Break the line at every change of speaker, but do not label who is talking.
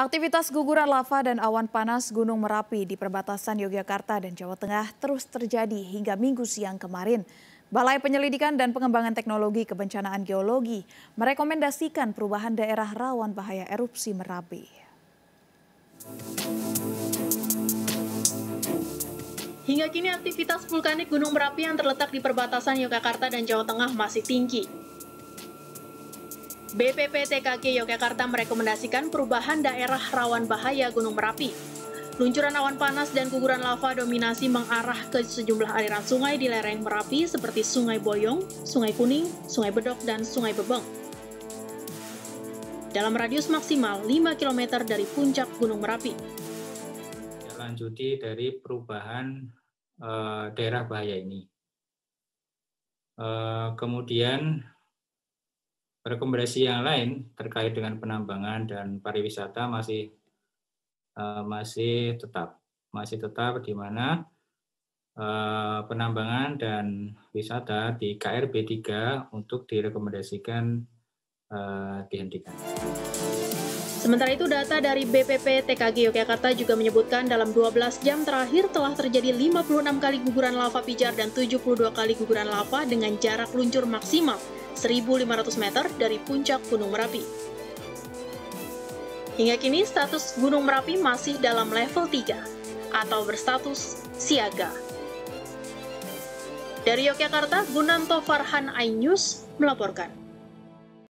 Aktivitas guguran lava dan awan panas Gunung Merapi di perbatasan Yogyakarta dan Jawa Tengah terus terjadi hingga Minggu siang kemarin. Balai Penyelidikan dan Pengembangan Teknologi Kebencanaan Geologi merekomendasikan perubahan daerah rawan bahaya erupsi Merapi.
Hingga kini aktivitas vulkanik Gunung Merapi yang terletak di perbatasan Yogyakarta dan Jawa Tengah masih tinggi. BPPTKG Yogyakarta merekomendasikan perubahan daerah rawan bahaya Gunung Merapi. Luncuran awan panas dan guguran lava dominasi mengarah ke sejumlah aliran sungai di lereng Merapi seperti Sungai Boyong, Sungai Kuning, Sungai Bedok, dan Sungai Bebeng. Dalam radius maksimal 5 km dari puncak Gunung Merapi.
Lanjuti dari perubahan daerah bahaya ini. Kemudian rekomendasi yang lain terkait dengan penambangan dan pariwisata masih tetap di mana penambangan dan wisata di KRB 3 untuk direkomendasikan dihentikan.
Sementara itu, data dari BPPTKG Yogyakarta juga menyebutkan dalam 12 jam terakhir telah terjadi 56 kali guguran lava pijar dan 72 kali guguran lava dengan jarak luncur maksimal 1.500 meter dari puncak Gunung Merapi. Hingga kini, status Gunung Merapi masih dalam level 3 atau berstatus siaga. Dari Yogyakarta, Gunanto Farhan, iNews melaporkan.